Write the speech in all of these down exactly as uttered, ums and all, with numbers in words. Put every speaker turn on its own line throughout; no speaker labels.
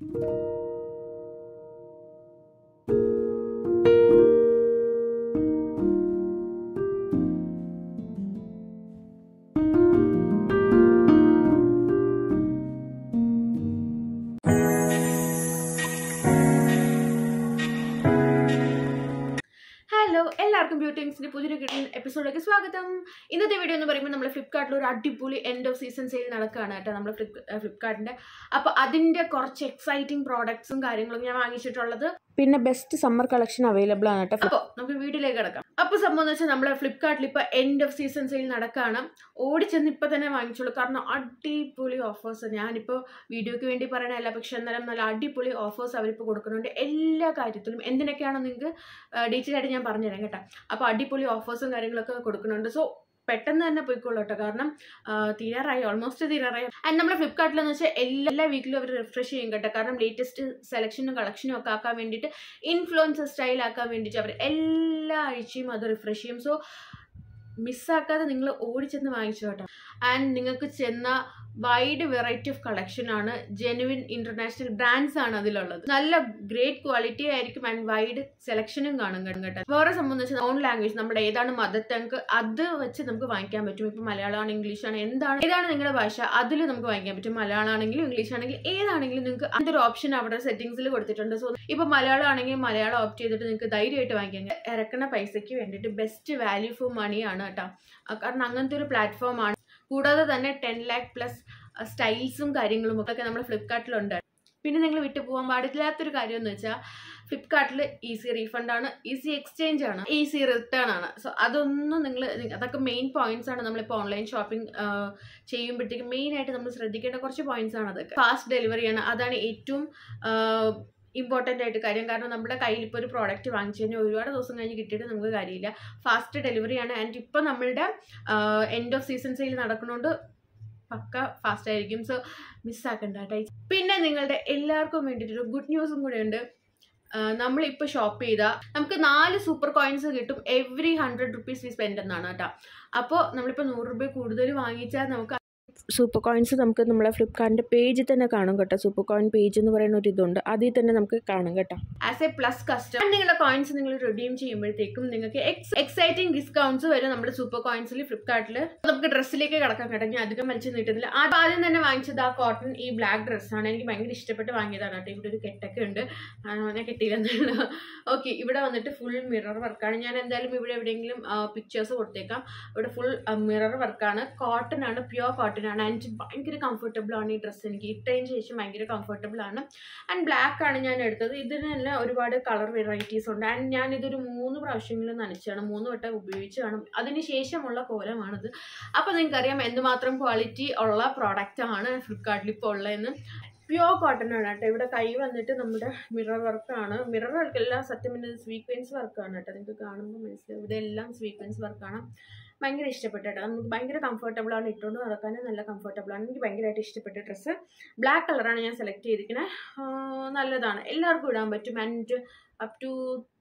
Hello, എല്ലാവർക്കും beauty ടിപ്സിന്റെ പുതിയൊരു എപ്പിസോഡിലേക്ക് സ്വാഗതം. ഇന്നത്തെ വീഡിയോ എന്ന് പറയുമ്പോൾ നമ്മൾ ഫ്ലിപ്കാർട്ടിൽ ഒരു അടിപൊളി എൻഡ് ഓഫ് സീസൺ സെയിൽ നടക്കുകയാണ് കേട്ടോ, നമ്മൾ ഫ്ലിപ്കാർട്ടിന്റെ. അപ്പോൾ അതിന്റെ കുറച്ച് എക്സൈറ്റിംഗ് പ്രോഡക്ട്സും കാര്യങ്ങളും ഞാൻ വാങ്ങിച്ചിട്ടുള്ളത്, പിന്നെ ബെസ്റ്റ് സമ്മർ കളക്ഷൻ അവൈലബിൾ ആണ് കേട്ടോ. അപ്പോൾ നമുക്ക് വീഡിയോയിലേക്ക് കിടക്കാം. അപ്പോൾ സംഭവം എന്ന് വെച്ചാൽ നമ്മളെ ഫ്ലിപ്കാർട്ടിൽ ഇപ്പോൾ എൻഡ് ഓഫ് സീസൺ സെയിൽ നടക്കുകയാണ്. ഓടിച്ചെന്ന് ഇപ്പം തന്നെ വാങ്ങിച്ചോളൂ, കാരണം അടിപൊളി ഓഫേഴ്സ്. ഞാനിപ്പോൾ വീഡിയോയ്ക്ക് വേണ്ടി പറയണതല്ല, പക്ഷെ എന്നാലും നല്ല അടിപൊളി ഓഫേഴ്സ് അവരിപ്പോൾ കൊടുക്കുന്നുണ്ട് എല്ലാ കാര്യത്തിലും. എന്തിനൊക്കെയാണോ നിങ്ങൾക്ക് ഡീറ്റെയിൽ ആയിട്ട് ഞാൻ പറഞ്ഞുതരാം കേട്ടോ. അപ്പോൾ അടിപൊളി ഓഫേഴ്സും കാര്യങ്ങളൊക്കെ കൊടുക്കുന്നുണ്ട്. സോ പെട്ടെന്ന് തന്നെ പോയിക്കോളൂ കേട്ടോ, കാരണം തീരാറായി, ഓൾമോസ്റ്റ് തീരാറായി. ആൻഡ് നമ്മുടെ ഫ്ലിപ്കാർട്ടിലെന്ന് വെച്ചാൽ എല്ലാ വീക്കിലും അവർ റിഫ്രഷ് ചെയ്യും കേട്ടോ, കാരണം ലേറ്റസ്റ്റ് സെലക്ഷനും കളക്ഷനും ഒക്കെ ആക്കാൻ വേണ്ടിയിട്ട്, ഇൻഫ്ലുവൻസർ സ്റ്റൈൽ ആക്കാൻ വേണ്ടിയിട്ട് അവർ എല്ലാ ആഴ്ചയും അത് റിഫ്രഷ് ചെയ്യും. സോ മിസ്സാക്കാതെ നിങ്ങൾ ഓടിച്ചെന്ന് വാങ്ങിച്ചു കേട്ടോ. ആൻഡ് നിങ്ങൾക്ക് ചെന്ന വൈഡ് വെറൈറ്റി ഓഫ് കളക്ഷൻ ആണ്, ജെനുവിൻ ഇന്റർനാഷണൽ ബ്രാൻഡ്സ് ആണ് അതിലുള്ളത്. നല്ല ഗ്രേറ്റ് ക്വാളിറ്റി ആയിരിക്കും ആൻഡ് വൈഡ് സെലക്ഷനും കാണും കേട്ടോ. വേറെ സംബന്ധിച്ച് ഓൺ ലാംഗ്വേജ്, നമ്മുടെ ഏതാണ് മദർ ടങ് അത് വെച്ച് നമുക്ക് വാങ്ങിക്കാൻ പറ്റും. ഇപ്പൊ മലയാളമാണ്, ഇംഗ്ലീഷ് ആണ്, എന്താണ് ഏതാണ് നിങ്ങളുടെ ഭാഷ അതിൽ നമുക്ക് വാങ്ങിക്കാൻ പറ്റും. മലയാളം ആണെങ്കിലും ഇംഗ്ലീഷ് ആണെങ്കിലും ഏതാണെങ്കിലും നിങ്ങൾക്ക് അതൊരു ഓപ്ഷൻ അവിടെ സെറ്റിംഗ്സിൽ കൊടുത്തിട്ടുണ്ട്. സോ ഇപ്പൊ മലയാളം ആണെങ്കിൽ മലയാളം ഓപ്റ്റ് ചെയ്തിട്ട് നിങ്ങൾക്ക് ധൈര്യമായിട്ട് വാങ്ങിക്കാൻ. ഇറക്കുന്ന പൈസയ്ക്ക് വേണ്ടിയിട്ട് ബെസ്റ്റ് വാല്യൂ ഫോർ മണി ആണ് കേട്ടോ, കാരണം അങ്ങനത്തെ ഒരു പ്ലാറ്റ്ഫോം ആണ്. കൂടാതെ തന്നെ ടെൻ ലാക്ക് പ്ലസ് സ്റ്റൈൽസും കാര്യങ്ങളും ഒക്കെ നമ്മുടെ ഫ്ലിപ്കാർട്ടിലുണ്ട്. പിന്നെ നിങ്ങൾ വിട്ടു പോകാൻ പാടില്ലാത്തൊരു കാര്യം എന്ന് വെച്ചാൽ ഫ്ലിപ്കാർട്ടിൽ ഈസി റീഫണ്ട് ആണ്, ഈസി എക്സ്ചേഞ്ച് ആണ്, ഈസി റിട്ടേൺ ആണ്. സോ അതൊന്നും നിങ്ങൾ, അതൊക്കെ മെയിൻ പോയിന്റ്സ് ആണ് നമ്മളിപ്പോൾ ഓൺലൈൻ ഷോപ്പിംഗ് ചെയ്യുമ്പോഴത്തേക്കും മെയിൻ ആയിട്ട് നമ്മൾ ശ്രദ്ധിക്കേണ്ട കുറച്ച് പോയിന്റ്സ് ആണ് അതൊക്കെ. ഫാസ്റ്റ് ഡെലിവറിയാണ്, അതാണ് ഏറ്റവും ഇമ്പോർട്ടൻ്റ് ആയിട്ട് കാര്യം. കാരണം നമ്മുടെ കയ്യിൽ ഇപ്പോൾ ഒരു പ്രോഡക്റ്റ് വാങ്ങിച്ചു കഴിഞ്ഞാൽ ഒരുപാട് ദിവസം കഴിഞ്ഞ് കിട്ടിയിട്ട് നമുക്ക് കാര്യമില്ല. ഫാസ്റ്റ് ഡെലിവറിയാണ്. ആൻഡ് ഇപ്പോൾ നമ്മളുടെ എൻഡ് ഓഫ് സീസൺ സെയിൽ നടക്കുന്നതുകൊണ്ട് പക്ക ഫാസ്റ്റ് ആയിരിക്കും. സോ മിസ്സാക്കണ്ട കേട്ടോ. പിന്നെ നിങ്ങളുടെ എല്ലാവർക്കും വേണ്ടിയിട്ടൊരു ഗുഡ് ന്യൂസും കൂടെ ഉണ്ട്. നമ്മളിപ്പോൾ ഷോപ്പ് ചെയ്താൽ നമുക്ക് നാല് സൂപ്പർ കോയിൻസ് കിട്ടും every hundred rupees we spend എന്നാണ് കേട്ടോ. അപ്പോൾ നമ്മളിപ്പോൾ നൂറ് രൂപ കൂടുതൽ വാങ്ങിച്ചാൽ നമുക്ക് സൂപ്പർ കോയിൻസ് നമുക്ക് നമ്മളെ ഫ്ലിപ്കാർട്ടിൻ്റെ പേജിൽ തന്നെ കാണും കേട്ടോ. സൂപ്പർ കോയിൻ പേജ് എന്ന് പറയുന്ന ഒരു ഇതുണ്ട്, അതിൽ തന്നെ നമുക്ക് കാണും കേട്ടോ. ആസ് എ പ്ലസ് കസ്റ്റമർ നിങ്ങളുടെ കോയിൻസ് നിങ്ങൾ റിഡീം ചെയ്യുമ്പോഴത്തേക്കും നിങ്ങൾക്ക് എക്സൈറ്റിംഗ് ഡിസ്കൗണ്ട്സ് വരും നമ്മുടെ സൂപ്പർ കോയിൻസിൽ ഫ്ലിപ്കാർട്ടിൽ. നമുക്ക് ഡ്രസ്സിലേക്ക് കിടക്കാൻ കേട്ടോ, ഞാൻ അധികം വലിച്ചു നീട്ടുന്നില്ല. ആദ്യം തന്നെ വാങ്ങിച്ചത് ആ കോട്ടൺ ഈ ബ്ലാക്ക് ഡ്രസ്സാണ്. എനിക്ക് ഭയങ്കര ഇഷ്ടപ്പെട്ട് വാങ്ങിയതാണ് കേട്ടോ. ഇവിടെ ഒരു കെട്ടൊക്കെ ഉണ്ട്, ഞാൻ കെട്ടിയില്ലെന്നുള്ളൂ. ഓക്കെ, ഇവിടെ വന്നിട്ട് ഫുൾ മിറർ വർക്കാണ്. ഞാൻ എന്തായാലും ഇവിടെ എവിടെയെങ്കിലും പിക്ചേഴ്സ് കൊടുത്തേക്കാം. ഇവിടെ ഫുൾ മിറർ വർക്കാണ്, കോട്ടൺ ആണ്, പ്യുവർ കോട്ടൺ ആണ്. ആൻഡ് ഭയങ്കര കംഫർട്ടബിൾ ആണ് ഈ ഡ്രസ്സ്. എനിക്ക് ഇട്ടതിന് ശേഷം ഭയങ്കര കംഫർട്ടബിൾ ആണ്. ആൻഡ് ബ്ലാക്ക് ആണ് ഞാൻ എടുത്തത്. ഇതിന് തന്നെ ഒരുപാട് കളർ വെറൈറ്റീസ് ഉണ്ട്. ആൻഡ് ഞാൻ ഇതൊരു മൂന്ന് പ്രാവശ്യമെങ്കിലും നനച്ചാണ്, മൂന്ന് വട്ടം ഉപയോഗിച്ച് കാണും. അതിന് ശേഷമുള്ള കോലമാണിത്. അപ്പോൾ നിങ്ങൾക്കറിയാം എന്തുമാത്രം ക്വാളിറ്റി ഉള്ള പ്രോഡക്റ്റ് ആണ് ഫ്ലിപ്കാർട്ടിൽ ഇപ്പോൾ ഉള്ളതെന്ന്. പ്യുവർ കോട്ടൺ ആണ് കേട്ടോ. ഇവിടെ കൈ വന്നിട്ട് നമ്മുടെ മിറർ വർക്കാണ്. മിറർ വർക്കെല്ലാം സത്യം പിന്നെ സ്വീക്വൻസ് വർക്കാണ് കേട്ടോ. നിങ്ങൾക്ക് കാണുമ്പോൾ മനസ്സിലാവും, ഇതെല്ലാം സ്വീക്വൻസ് വർക്കാണ്. ഭയങ്കര ഇഷ്ടപ്പെട്ടു കേട്ടോ. നമുക്ക് ഭയങ്കര കംഫർട്ടബിൾ ആണ്, ഇട്ടുകൊണ്ട് നടക്കാനും നല്ല കംഫർട്ടബിൾ ആണ്. എനിക്ക് ഭയങ്കരമായിട്ട് ഇഷ്ടപ്പെട്ട ഡ്രസ്സ് ബ്ലാക്ക് കളറാണ് ഞാൻ സെലക്ട് ചെയ്തിരിക്കുന്നത്. നല്ലതാണ്, എല്ലാവർക്കും ഇടാൻ പറ്റും. And up to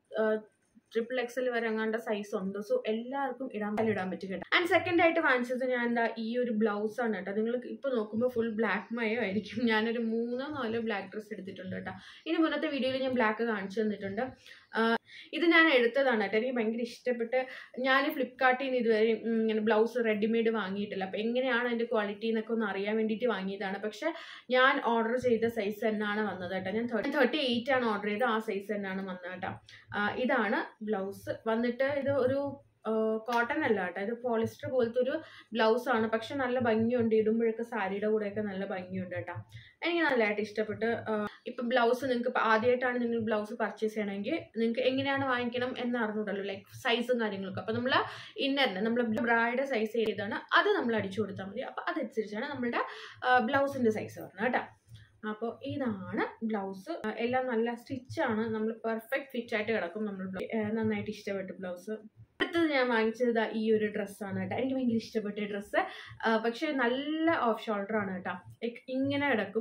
triple XL വരെ അങ്ങാണ്ട സൈസ് ഉണ്ട്. സോ എല്ലാവർക്കും ഇടാൻ ഇടാൻ പറ്റും കേട്ടോ. ആൻഡ് സെക്കൻഡ് ആയിട്ട് വാങ്ങിച്ചത് ഞാൻ എന്താ ഈ ഒരു ബ്ലൗസ് ആണ് കേട്ടോ. നിങ്ങൾ ഇപ്പോൾ നോക്കുമ്പോൾ ഫുൾ ബ്ലാക്ക് മയോ ആയിരിക്കും. ഞാനൊരു മൂന്നോ നാലോ ബ്ലാക്ക് ഡ്രസ്സ് എടുത്തിട്ടുണ്ട് കേട്ടോ. ഇനി മുന്നത്തെ വീഡിയോയിൽ ഞാൻ ബ്ലാക്ക് കാണിച്ചു തന്നിട്ടുണ്ട്. ഇത് ഞാൻ എടുത്തതാണ് കേട്ടോ. എനിക്ക് ഭയങ്കര ഇഷ്ടപ്പെട്ട്, ഞാൻ ഫ്ലിപ്കാർട്ടിൽ നിന്ന് ഇതുവരെ ഇങ്ങനെ ബ്ലൗസ് റെഡിമെയ്ഡ് വാങ്ങിയിട്ടില്ല. അപ്പോൾ എങ്ങനെയാണ് അതിൻ്റെ ക്വാളിറ്റി എന്നൊക്കെ ഒന്ന് അറിയാൻ വേണ്ടിയിട്ട് വാങ്ങിയതാണ്. പക്ഷെ ഞാൻ ഓർഡർ ചെയ്ത സൈസ് തന്നെയാണ് വന്നത് കേട്ടോ. ഞാൻ തേർട്ടി എയ്റ്റ് ആണ് ഓർഡർ ചെയ്തത്, ആ സൈസ് തന്നെയാണ് വന്നത് കേട്ടോ. ഇതാണ് ബ്ലൗസ് വന്നിട്ട്. ഇത് ഒരു കോട്ടൺ അല്ല കേട്ടോ, ഇത് പോളിസ്റ്റർ പോലത്തെ ഒരു ബ്ലൗസ് ആണ്. പക്ഷെ നല്ല ഭംഗിയുണ്ട്, ഇടുമ്പോഴൊക്കെ സാരിയുടെ കൂടെയൊക്കെ നല്ല ഭംഗിയുണ്ട് കേട്ടോ. എനിക്ക് നല്ലതായിട്ട് ഇഷ്ടപ്പെട്ട്. ഇപ്പം ബ്ലൗസ് നിങ്ങൾക്ക് ഇപ്പം ആദ്യമായിട്ടാണ് നിങ്ങൾ ബ്ലൗസ് പർച്ചേസ് ചെയ്യണമെങ്കിൽ നിങ്ങൾക്ക് എങ്ങനെയാണ് വാങ്ങിക്കണം എന്ന് അറിഞ്ഞൂടല്ലോ, ലൈക്ക് സൈസും കാര്യങ്ങളൊക്കെ. അപ്പോൾ നമ്മൾ ഇന്നറിന് നമ്മൾ ബ്രായുടെ സൈസ് ഏതാണ് അത് നമ്മൾ അടിച്ചു കൊടുത്താൽ മതി. അപ്പോൾ അതനുസരിച്ചാണ് നമ്മളുടെ ബ്ലൗസിൻ്റെ സൈസ് പറഞ്ഞത് കേട്ടോ. അപ്പോൾ ഇതാണ് ബ്ലൗസ്. എല്ലാം നല്ല സ്റ്റിച്ചാണ്, നമ്മൾ പെർഫെക്റ്റ് ഫിറ്റ് ആയിട്ട് കിടക്കും. നമ്മൾ നന്നായിട്ട് ഇഷ്ടപ്പെട്ടു ബ്ലൗസ്. അടുത്തത് ഞാൻ വാങ്ങിച്ചത് ഈ ഒരു ഡ്രസ്സാണ് കേട്ടോ. എനിക്ക് ഭയങ്കര ഇഷ്ടപ്പെട്ട ഡ്രസ്സ്. പക്ഷെ നല്ല ഓഫ് ഷോൾഡർ ആണ് കേട്ടോ. ലൈക്ക് ഇങ്ങനെ കിടക്കും.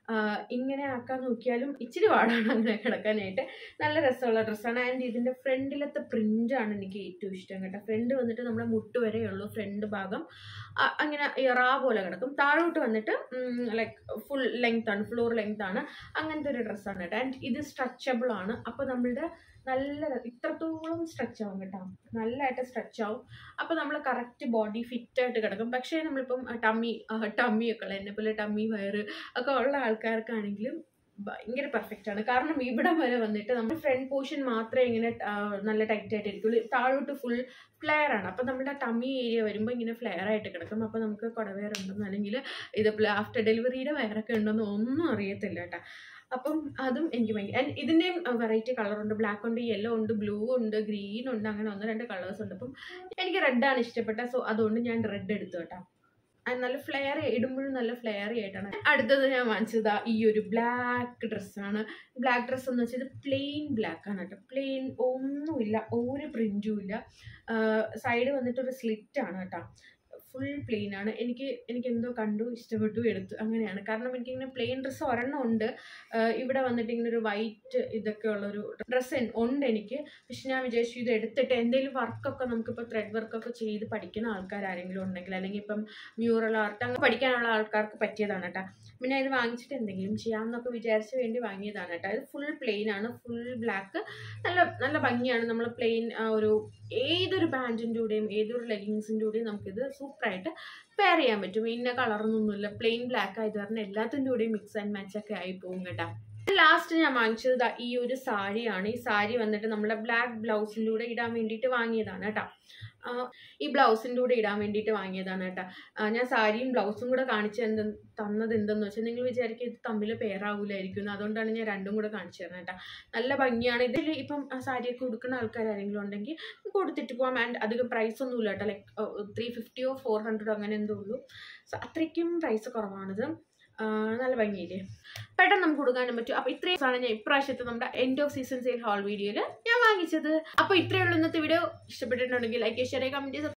ഇങ്ങനെ ആക്കാൻ നോക്കിയാലും ഇച്ചിരി പാടാണ് അങ്ങനെ കിടക്കാനായിട്ട്. നല്ല രസമുള്ള ഡ്രസ്സാണ്. ആൻഡ് ഇതിൻ്റെ ഫ്രണ്ടിലത്തെ പ്രിൻ്റാണ് എനിക്ക് ഏറ്റവും ഇഷ്ടം കേട്ടോ. ഫ്രണ്ട് വന്നിട്ട് നമ്മുടെ മുട്ട് വരെയുള്ളൂ ഫ്രണ്ട് ഭാഗം, അങ്ങനെ റാ പോലെ കിടക്കും. താഴോട്ട് വന്നിട്ട് ലൈക്ക് ഫുൾ ലെങ്ത് ആണ്, ഫ്ലോർ ലെങ്ത് ആണ്. അങ്ങനത്തെ ഒരു ഡ്രസ്സാണ് കേട്ടോ. ആൻഡ് ഇത് സ്ട്രെച്ചബിൾ ആണ്. അപ്പോൾ നമ്മളുടെ നല്ല ഇത്രത്തോളം സ്ട്രെച്ച് ആവും കേട്ടോ, നല്ലതായിട്ട് സ്ട്രെച്ച് ആവും. അപ്പോൾ നമ്മൾ കറക്റ്റ് ബോഡി ഫിറ്റായിട്ട് കിടക്കും. പക്ഷേ നമ്മളിപ്പം ടമ്മി ടമ്മിയൊക്കെ ഉള്ള എന്നെ പോലെ ടമ്മി വയറ് ഒക്കെ ഉള്ള ആൾക്കാർക്കാണെങ്കിലും ഭയങ്കര പെർഫെക്റ്റ് ആണ്. കാരണം ഇവിടെ വരെ വന്നിട്ട് നമ്മൾ ഫ്രണ്ട് പോർഷൻ മാത്രമേ ഇങ്ങനെ നല്ല ടൈറ്റ് ആയിട്ട് ഇരിക്കുള്ളൂ, താഴോട്ട് ഫുൾ ഫ്ലെയർ ആണ്. അപ്പം നമ്മുടെ ടമ്മി ഏരിയ വരുമ്പോൾ ഇങ്ങനെ ഫ്ലെയർ ആയിട്ട് കിടക്കും. അപ്പോൾ നമുക്ക് കുടവയർ ഉണ്ടെന്ന് അല്ലെങ്കിൽ ഇത് ആഫ്റ്റർ ഡെലിവറിയുടെ വയറൊക്കെ ഉണ്ടെന്ന് ഒന്നും അറിയത്തില്ല കേട്ടോ. അപ്പം അതും എനിക്ക് ഭയങ്കര. ആൻഡ് ഇതിൻ്റെയും വെറൈറ്റി കളറുണ്ട്, ബ്ലാക്ക് ഉണ്ട്, യെല്ലോ ഉണ്ട്, ബ്ലൂ ഉണ്ട്, ഗ്രീൻ ഉണ്ട്, അങ്ങനെ ഒന്ന് രണ്ട് കളേഴ്സ് ഉണ്ട്. അപ്പം എനിക്ക് റെഡാണ് ഇഷ്ടപ്പെട്ടത്, സോ അതുകൊണ്ട് ഞാൻ റെഡ് എടുത്തു കേട്ടോ. നല്ല ഫ്ലെയർ ഇടുമ്പോഴും നല്ല ഫ്ലെയറി ആയിട്ടാണ്. അടുത്തത് ഞാൻ വാങ്ങിച്ചതാ ഈ ഒരു ബ്ലാക്ക് ഡ്രസ്സാണ്. ബ്ലാക്ക് ഡ്രസ്സ് എന്ന് വെച്ചാൽ ഇത് പ്ലെയിൻ ബ്ലാക്ക് ആണ് കേട്ടോ. പ്ലെയിൻ ഒന്നുമില്ല, ഒരു പ്രിൻറ്റും ഇല്ല. സൈഡ് വന്നിട്ടൊരു സ്ലിറ്റ് ആണ് കേട്ടോ. ഫുൾ പ്ലെയിൻ ആണ്. എനിക്ക് എനിക്ക് എന്തോ കണ്ടു, ഇഷ്ടപ്പെട്ടു, എടുത്തു, അങ്ങനെയാണ്. കാരണം എനിക്കിങ്ങനെ പ്ലെയിൻ ഡ്രസ്സ് ഒരെണ്ണം ഉണ്ട്. ഇവിടെ വന്നിട്ട് ഇങ്ങനെ ഒരു വൈറ്റ് ഇതൊക്കെ ഉള്ളൊരു ഡ്രസ്സ് ഉണ്ട് എനിക്ക്. പക്ഷെ ഞാൻ വിചാരിച്ചു ഇത് എടുത്തിട്ട് എന്തെങ്കിലും വർക്കൊക്കെ നമുക്കിപ്പോൾ ത്രെഡ് വർക്കൊക്കെ ചെയ്ത് പഠിക്കുന്ന ആൾക്കാരെങ്കിലും ഉണ്ടെങ്കിൽ, അല്ലെങ്കിൽ ഇപ്പം മ്യൂറൽ ആർട്ട് അങ്ങനെ പഠിക്കാനുള്ള ആൾക്കാർക്ക് പറ്റിയതാണ് കേട്ടോ. പിന്നെ ഇത് വാങ്ങിച്ചിട്ട് എന്തെങ്കിലും ചെയ്യാമെന്നൊക്കെ വിചാരിച്ച് വേണ്ടി വാങ്ങിയതാണ് കേട്ടോ. ഇത് ഫുൾ പ്ലെയിൻ ആണ്, ഫുൾ ബ്ലാക്ക്. നല്ല നല്ല ഭംഗിയാണ്. നമ്മൾ പ്ലെയിൻ ഒരു ഏതൊരു പാൻറ്റിൻ്റെ കൂടെയും ഏതൊരു ലെഗിങ്സിൻ്റെ കൂടെയും നമുക്കിത് സൂപ്പറായിട്ട് പെയർ ചെയ്യാൻ പറ്റും. ഇന്ന കളറൊന്നുമില്ല, പ്ലെയിൻ ബ്ലാക്ക് ആയത് കാരണം എല്ലാത്തിൻ്റെ കൂടെയും മിക്സ് ആൻഡ് മാച്ച് ഒക്കെ ആയി പോകും കേട്ടോ. ലാസ്റ്റ് ഞാൻ വാങ്ങിച്ചത് ഈ ഒരു സാരിയാണ്. ഈ സാരി വന്നിട്ട് നമ്മുടെ ബ്ലാക്ക് ബ്ലൗസിൻ്റെ കൂടെ ഇടാൻ വേണ്ടിയിട്ട് വാങ്ങിയതാണ് കേട്ടോ. ഈ ബ്ലൗസിൻ്റെ കൂടെ ഇടാൻ വേണ്ടിയിട്ട് വാങ്ങിയതാണ് കേട്ടോ. ഞാൻ സാരിയും ബ്ലൗസും കൂടെ കാണിച്ച് എന്ത് തന്നത് എന്തെന്ന് വെച്ചാൽ നിങ്ങൾ വിചാരിക്കും ഇത് തമ്മിൽ പെയറാവൂലായിരിക്കും, അതുകൊണ്ടാണ് ഞാൻ രണ്ടും കൂടെ കാണിച്ചു തരുന്നത് കേട്ടോ. നല്ല ഭംഗിയാണ്. ഇതിൽ ഇപ്പം സാരിയൊക്കെ കൊടുക്കുന്ന ആൾക്കാരെങ്കിലും ഉണ്ടെങ്കിൽ കൊടുത്തിട്ട് പോകാം. ആൻഡ് അധികം പ്രൈസ് ഒന്നുമില്ല കേട്ടോ. ലൈക്ക് ത്രീ ഫിഫ്റ്റിയോ ഫോർ ഹൺഡ്രഡോ അങ്ങനെ എന്തോ ഉള്ളൂ. സോ അത്രയ്ക്കും പ്രൈസ് കുറവാണിത്. നല്ല ഭംഗിയില്ലേ, പെട്ടെന്ന് നമുക്ക് കൊടുക്കാനും പറ്റും. അപ്പോൾ ഇത്രയും ആണ് ഞാൻ ഇപ്രാവശ്യത്തെ നമ്മുടെ end of season sale whole വീഡിയോയിൽ ഞാൻ വാങ്ങിച്ചത്. അപ്പോൾ ഇത്രയുള്ള ഇന്നത്തെ വീഡിയോ ഇഷ്ടപ്പെട്ടിട്ടുണ്ടെങ്കിൽ ലൈക്ക് ഷെയർ കമൻറ്റ്